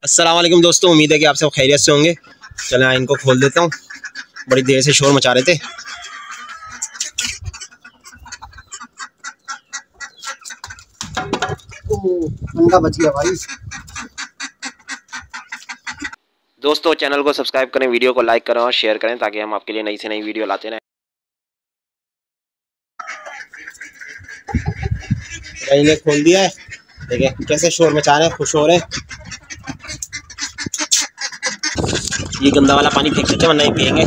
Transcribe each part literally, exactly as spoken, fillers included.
अस्सलाम वालेकुम दोस्तों, उम्मीद है कि आप सब खैरियत से होंगे। चलें हाँ, इनको खोल देता हूँ, बड़ी देर से शोर मचा रहे थे। अंडा बच गया भाई। दोस्तों चैनल को सब्सक्राइब करें, वीडियो को लाइक करें और शेयर करें ताकि हम आपके लिए नई से नई वीडियो लाते रहें। भाई ने खोल दिया है, देखिए कैसे शोर मचा रहे हैं, खुश हो रहे हैं। ये गंदा वाला पानी फेंक देते हैं वरना नहीं पियेंगे।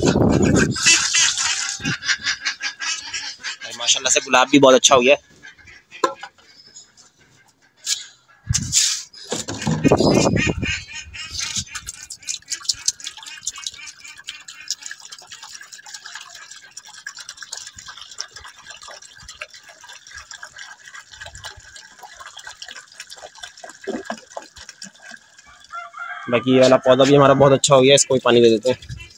माशाल्लाह से गुलाब भी बहुत अच्छा हो गया है। बाकी ये वाला पौधा भी हमारा बहुत अच्छा हो गया, इसको भी पानी दे देते हैं।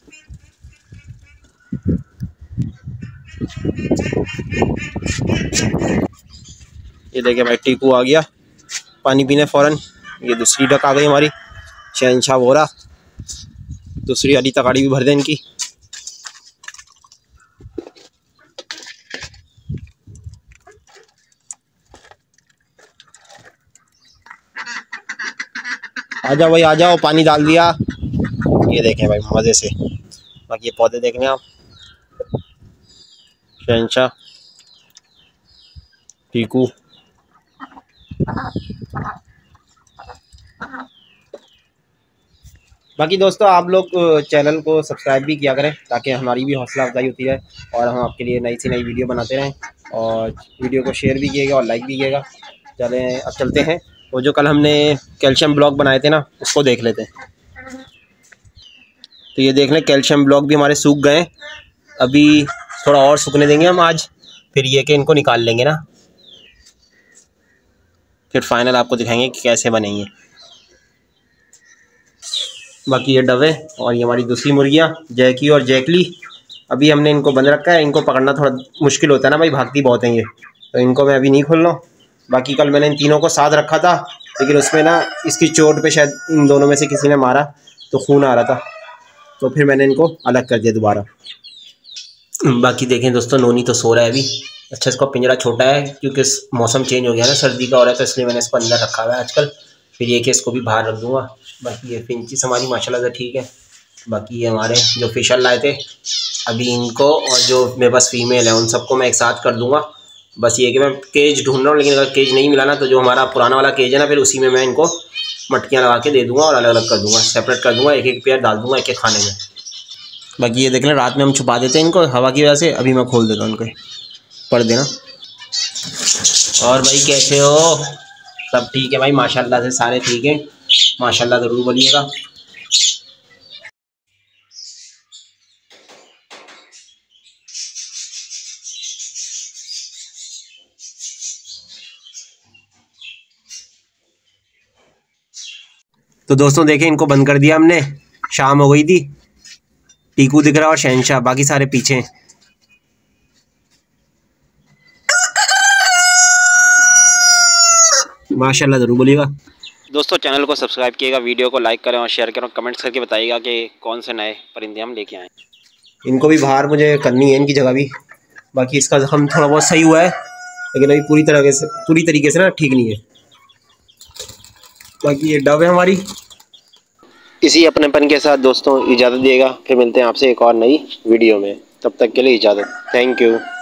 ये देखिए भाई टीकू आ गया पानी पीने फौरन। ये दूसरी डक आ गई हमारी, शहनशाह बोरा। दूसरी वाली तगाड़ी भी भर दें इनकी। आ जाओ भाई आ जाओ, पानी डाल दिया। ये देखें भाई मज़े से। बाकी ये पौधे देख लें आप, शहनशाह, टीकू। बाकी दोस्तों आप लोग चैनल को सब्सक्राइब भी किया करें ताकि हमारी भी हौसला अफजाई होती है और हम आपके लिए नई से नई वीडियो बनाते रहें। और वीडियो को शेयर भी कीजिएगा और लाइक भी कीजिएगा। चलें अब चलते हैं, वो जो कल हमने कैल्शियम ब्लॉक बनाए थे ना, उसको देख लेते हैं। तो ये देख लें कैल्शियम ब्लॉक भी हमारे सूख गए। अभी थोड़ा और सूखने देंगे हम आज, फिर ये कि इनको निकाल लेंगे ना, फिर फाइनल आपको दिखाएंगे कि कैसे बनेंगे। बाकी ये डवे और ये हमारी दूसरी मुर्गियाँ जैकी और जैकली, अभी हमने इनको बंद रखा है। इनको पकड़ना थोड़ा मुश्किल होता है ना भाई, भागती बहुत हैं ये, तो इनको मैं अभी नहीं खोल रहा हूँ। बाकी कल मैंने इन तीनों को साथ रखा था, लेकिन उसमें ना इसकी चोट पे शायद इन दोनों में से किसी ने मारा तो खून आ रहा था, तो फिर मैंने इनको अलग कर दिया दोबारा। बाकी देखें दोस्तों, नोनी तो सो रहा है अभी। अच्छा इसका पिंजरा छोटा है क्योंकि मौसम चेंज हो गया ना, सर्दी का हो रहा है, तो इसलिए मैंने इसको अंदर रखा हुआ है आजकल। फिर ये कि इसको भी बाहर रख दूँगा। बाकी ये फिंचीस हमारी माशाल्लाह से ठीक है। बाकी ये हमारे जो फिशर लाए थे अभी, इनको और जो मेरे पास फीमेल है उन सबको मैं एक साथ कर दूँगा। बस ये कि मैं केज ढूंढ रहा हूँ, लेकिन अगर केज नहीं मिला ना तो जो हमारा पुराना वाला केज है ना, फिर उसी में मैं इनको मटकियाँ लगा के दे दूँगा और अलग अलग कर दूँगा, सेपरेट कर दूँगा। एक एक पेयर डाल दूँगा एक एक खाने में। बाकी ये देख लें, रात में हम छुपा देते हैं इनको हवा की वजह से। अभी मैं खोल देता हूँ इनको पर्दे ना। और भाई कैसे हो? सब ठीक है भाई माशाल्लाह से, सारे ठीक हैं माशाल्लाह, ज़रूर बोलिएगा। तो दोस्तों देखें, इनको बंद कर दिया हमने, शाम हो गई थी। टीकू दिख रहा और शहनशाह, बाकी सारे पीछे। माशाल्लाह ज़रूर बोलिएगा। दोस्तों चैनल को सब्सक्राइब कीजिएगा, वीडियो को लाइक करें और शेयर करें, कमेंट्स करके बताइएगा कि कौन से नए परिंदे हम लेके आए। इनको भी बाहर मुझे करनी है, इनकी जगह भी। बाकी इसका जख्म थोड़ा बहुत सही हुआ है, लेकिन अभी पूरी तरह से पूरी तरीके से ना ठीक नहीं है। बाकी ये डव है हमारी। इसी अपनेपन के साथ दोस्तों इजाज़त दिएगा, फिर मिलते हैं आपसे एक और नई वीडियो में। तब तक के लिए इजाज़त, थैंक यू।